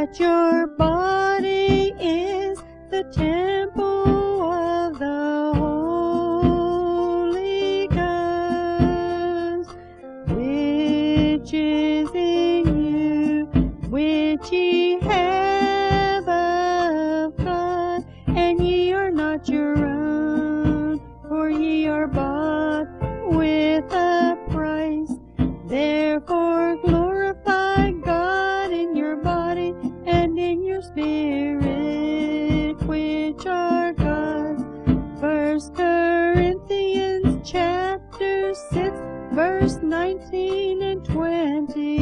that your body is the temple of the Holy Ghost, which is in you, which ye have of God, and ye are not your own, for ye are bought with a price. Therefore glorify God in your body and in your spirit, which are God's. 1 Corinthians chapter 6, verse 19 and 20.